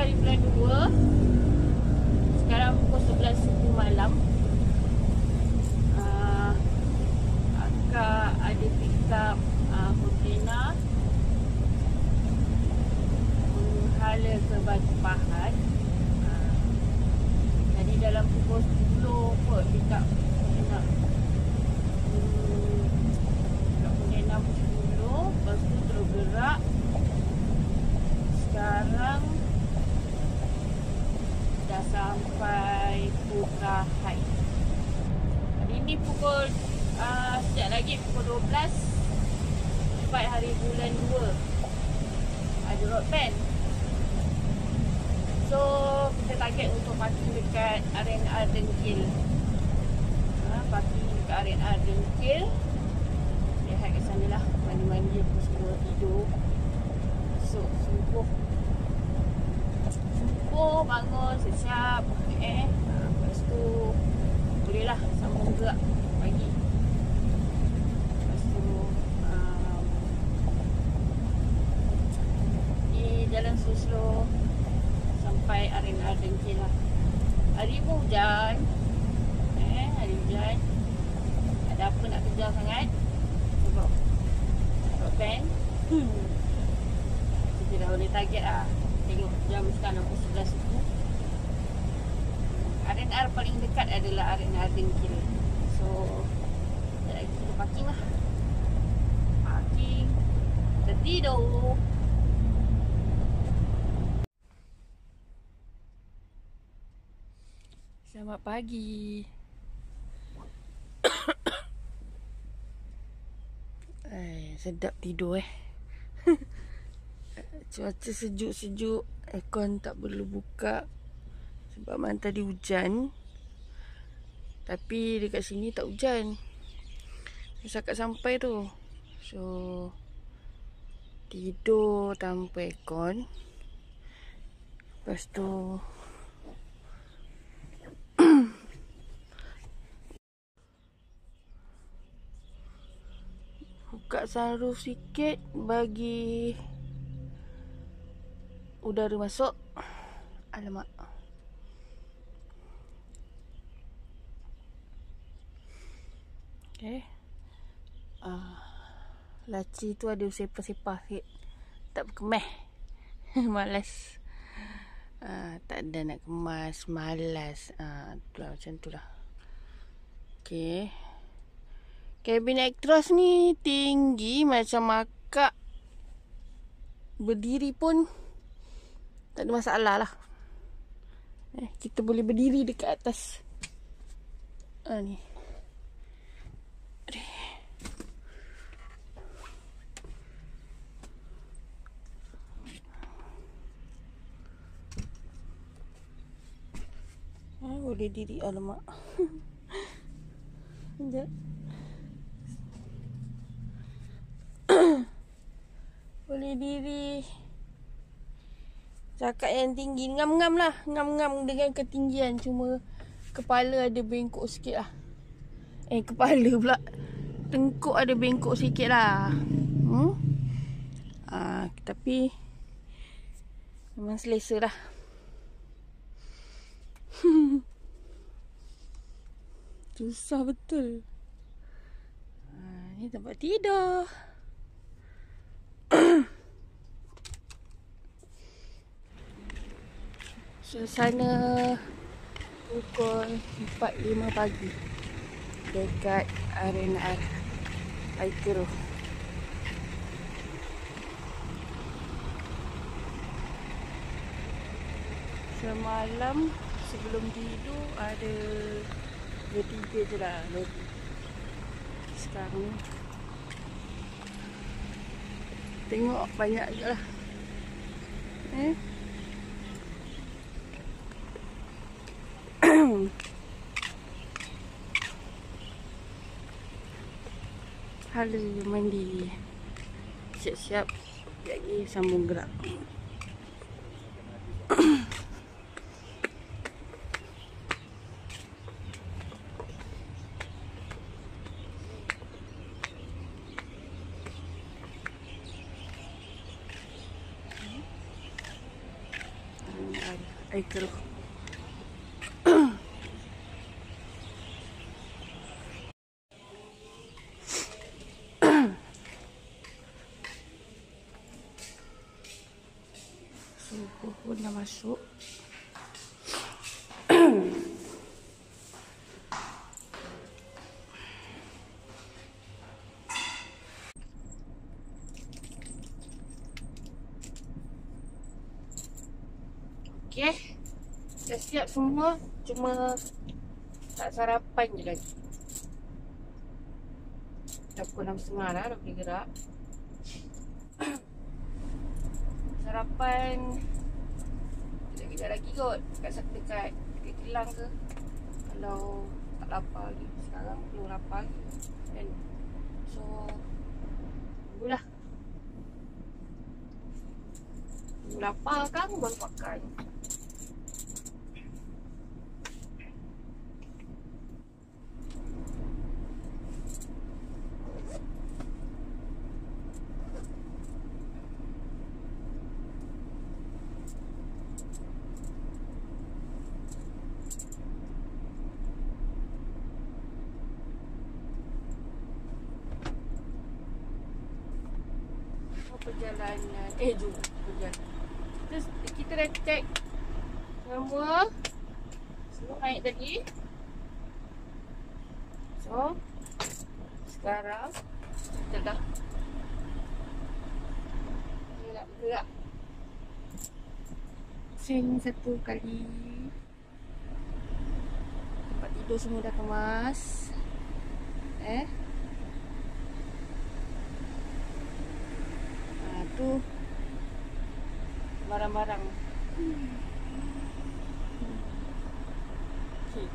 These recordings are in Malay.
hari bulan 2. Sekarang pukul 11 suku malam. Akak ada pick up kontena menghala ke Batu Pahat. Jadi dalam pukul 10 kot pick up kontena. Kontena pukul 10, lepas tu terus gerak. Sekarang dah sampai Pukahat. Hari ni pukul sekejap lagi pukul 12 tepat hari bulan 2. Ada road ban. So kita target untuk parking dekat RNR Dengkil. Parking dekat RNR Dengkil. Lihat kat sana lah. Mandi-mandi aku semua tidur. So subuh bangun siap-siap. Lepas tu bolehlah sambung gerak pagi. Lepas tu jalan slow-slow sampai RNR Dengkil lah. Hari pun hujan. Hari hujan. Ada apa nak kejar sangat sebab ban. Kita dah boleh target lah. Tengok jam sekarang pukul 11 suku. RNR paling dekat adalah RNR Dengkil. So sekejap lagi kita parking lah. Parking. Kita tidur. Selamat pagi. Sedap tidur Cuaca sejuk-sejuk. Aircon tak perlu buka sebab malam tadi hujan. Tapi dekat sini tak hujan. Setakat sampai tu. So tidur tanpa aircon. Lepas tu buka sunroof sikit bagi udara masuk. Alamak. Okay. Laci tu ada sepah-sepah sikit. Tak berkemah. Malas. Tak ada nak kemas. Malas. Itulah macam tu lah. Okay. Kabin actros ni tinggi macam akak. Berdiri pun tak ada masalah lah. Kita boleh berdiri dekat atas. Ni. Boleh diri. Alamak. Sekejap. Boleh diri. Cakap yang tinggi. Ngam-ngam lah. Ngam-ngam dengan ketinggian. Cuma kepala ada bengkok sikit lah. Kepala pula. Tengkuk ada bengkok sikit lah. Tapi memang selesa lah. Susah betul. Ni tempat tidur. Suasana pukul 4.05 pagi dekat RNR Aikero. Semalam sebelum tidur ada 2-3 je lah lagi. Sekarang tengok banyak je lah. Hala mandi. Siap-siap lagi sambung gerak. air keruh. Suhu pun dah masuk. Okey. Dah siap semua. Cuma tak sarapan je lagi. Dah pukul 6.30 dah boleh gerak. Sarapan kejap-kejap lagi kot. Dekat kilang ke. Kalau tak lapar lagi. Sekarang belum lapar lagi. Dan so tunggulah. Lapar kan baru makan. Perjalanan jom perjalanan. Terus kita dah check semua. Semua naik tadi. So sekarang kita dah gerak. Sing satu kali. Tempat tidur semua dah kemas. Tu barang-barang. Okay.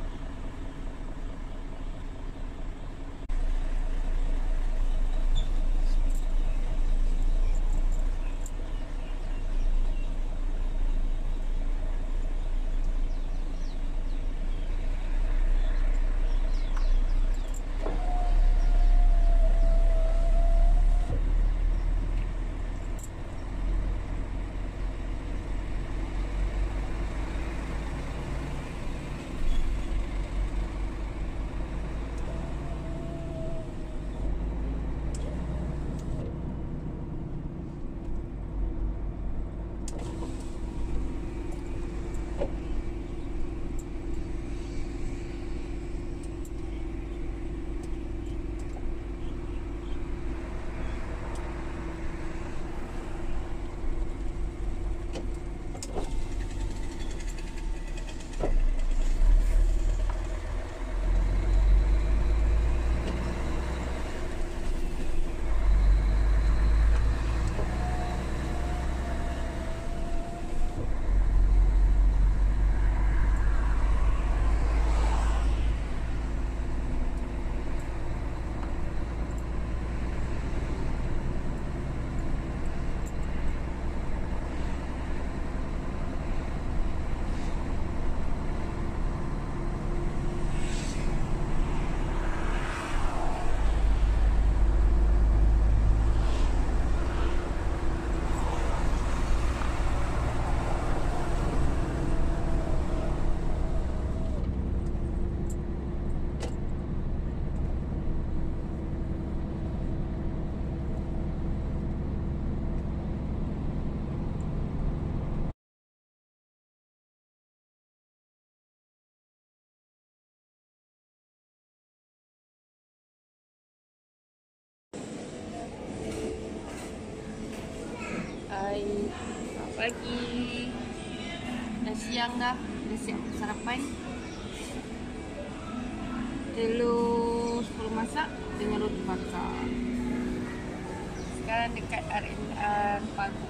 Selamat pagi. Dah siang dah. Dah siap sarapan. Telur 10 masak dengan roti bakar. Sekarang dekat RNR Pagu.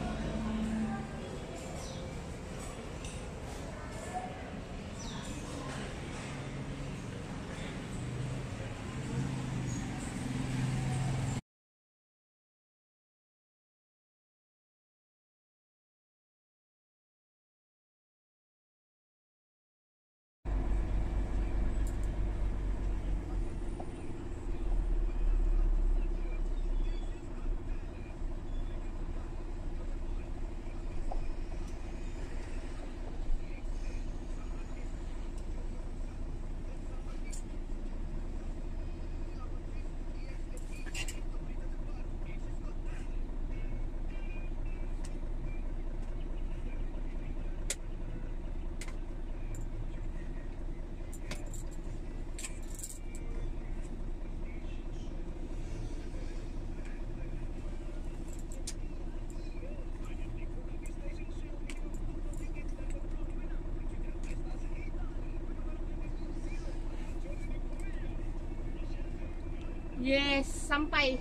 Yes, sampai.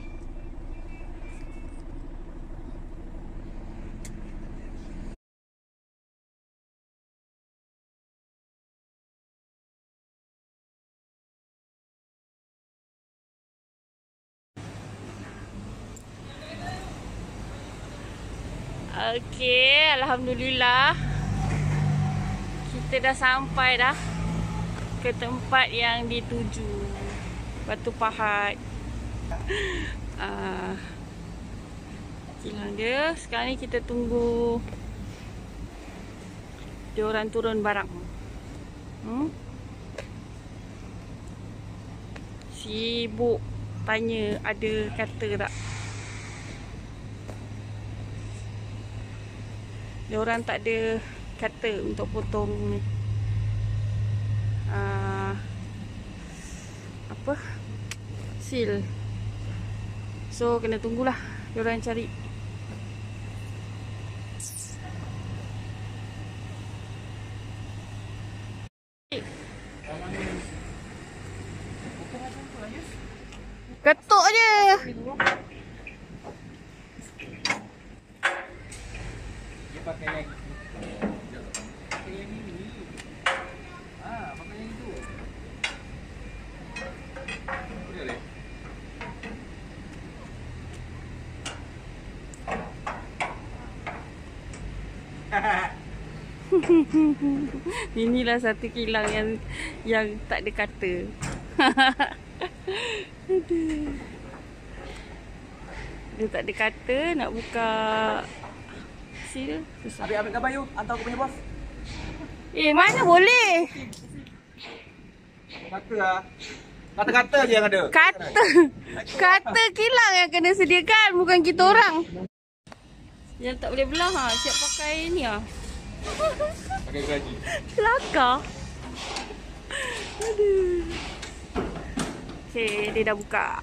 Okey, alhamdulillah. Kita dah sampai dah ke tempat yang dituju. Batu Pahat. Kilang dia. Sekarang ni kita tunggu dia orang turun barang. Sibuk tanya ada kata tak. Dia orang tak ada kata untuk potong ni. Apa? Seal. So kena tunggulah dia orang cari. Ketuk je. Dia pakai yang pakai yang ini. Pakai yang itu. Boleh leh. Inilah satu kilang yang tak ada kata. Aduh. Dia tak ada kata nak buka seal. Ambil gambar you, hantar aku punya bos. Mana boleh? Kata lah. Kata-kata je yang ada. Kata kilang yang kena sediakan, bukan kita orang. Yang tak boleh belah siap pakai ni Pakai gaji. Kelakar. Aduh. Okay, dia dah buka.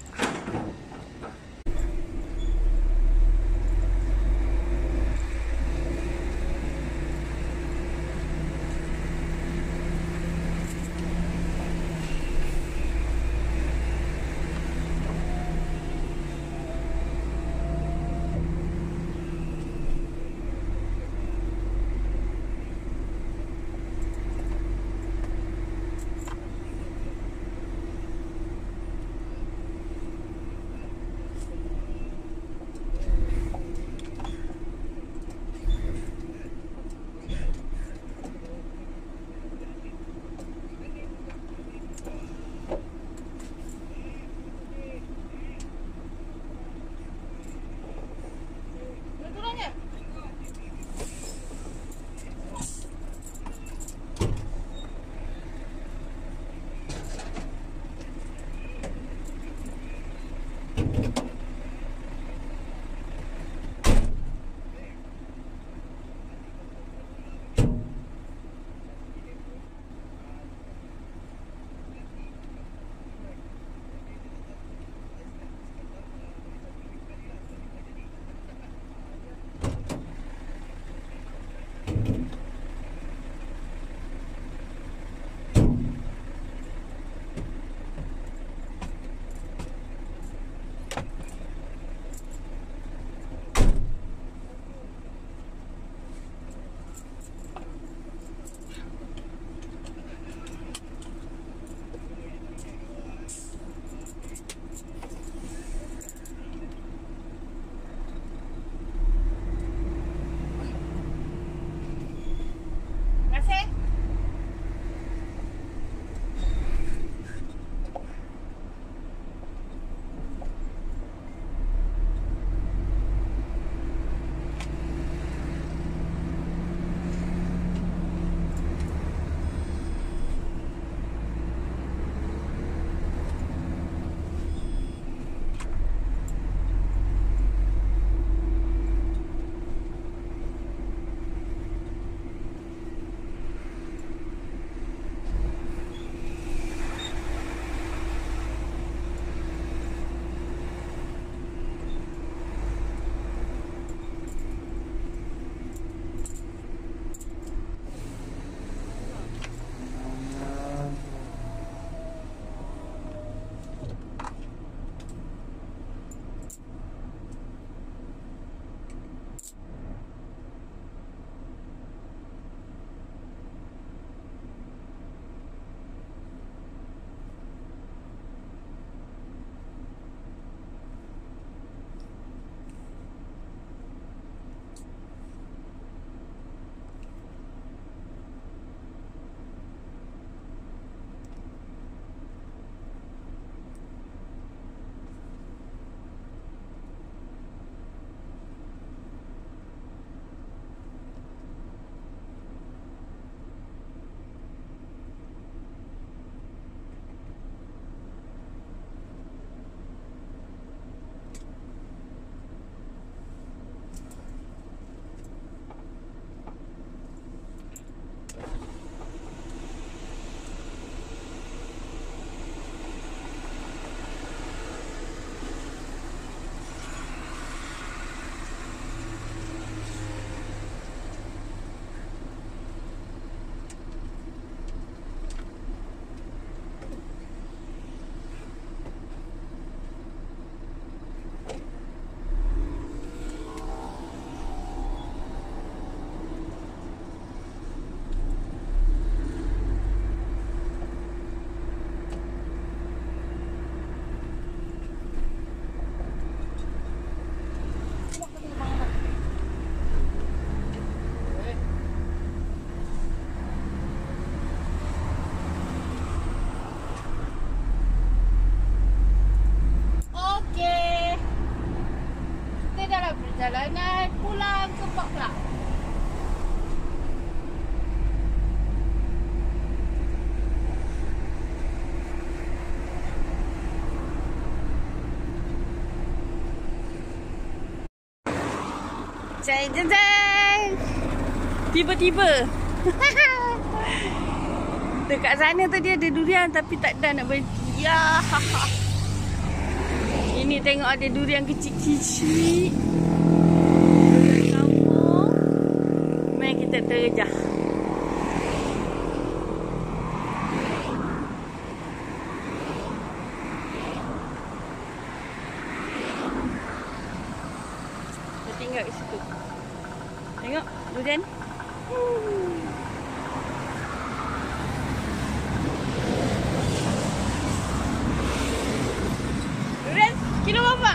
Jeng jeng jeng. Tiba-tiba. Dekat sana tadi ada durian tapi tak ada nak berhenti. Ya. Ini tengok ada durian kecil-kecil. Durian kampung. Mari kita terjah. Kita tinggal di situ. Tengok durian. Durian kilo berapa?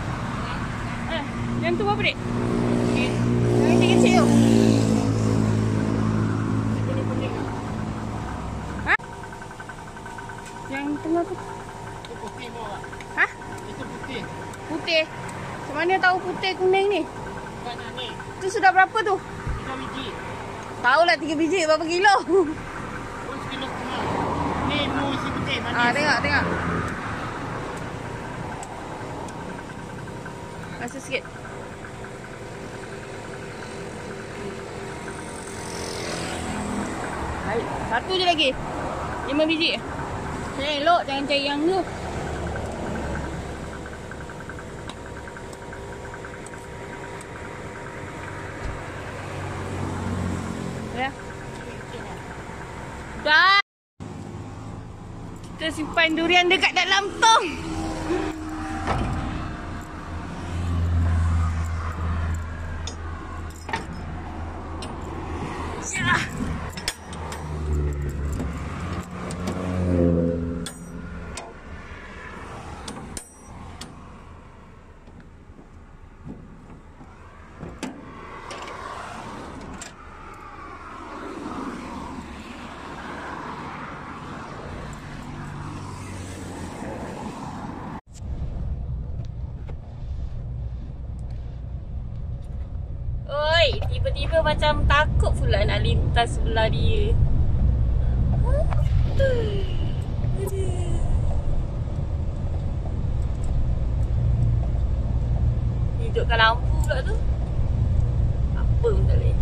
Yang tu berapa, Dek? Yang kecil tu. Ha? Yang tengah tu. Itu putih bawa. Ha? Itu putih. Putih. Macam mana tahu putih kuning ni? Bukan ni. Tu sudah berapa tu? 3 biji. Tahulah 3 biji berapa kilo. Oh, sekilo setengah. Ni mu isi putih manis. Tengok. Rasa sikit. Baik, satu je lagi. 5 biji. Elok, jangan cari yang tu. Ya. Dah. Kita simpan durian dekat dalam tong. Ya. Oi, tiba-tiba macam takut pula nak lintas sebelah dia. Hidupkan lampu pula tu. Apa pun tak boleh.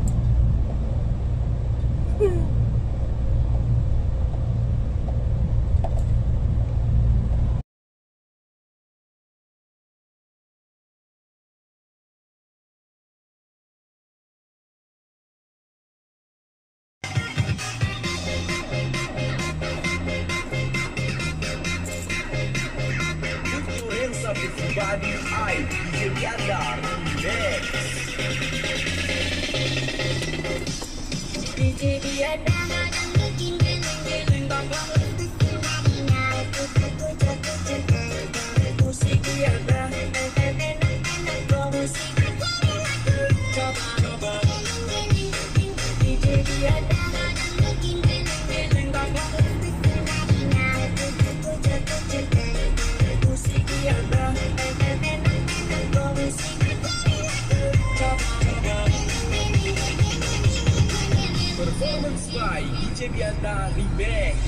Everybody, I DJ Bianda Remix. DJ Bianda musik Bianda DJ Bianda Performance by DJ Bianda Remix.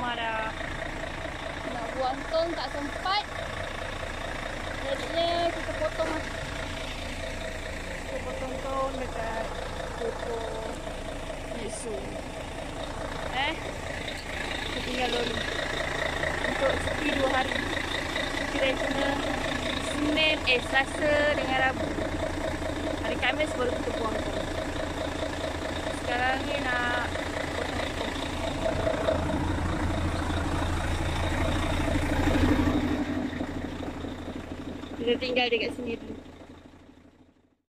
rumah dah. Nak buang tong tak sempat. Jadinya kita potong lah. Kita potong tong dekat pokok Nesu. Kita tinggal dulu. Untuk cuti 2 hari. Kira-kira Selasa dengan Rabu. Hari Khamis baru kita buang tong. Sekarang ni nak potong tong. Kita tinggal dekat sini dulu.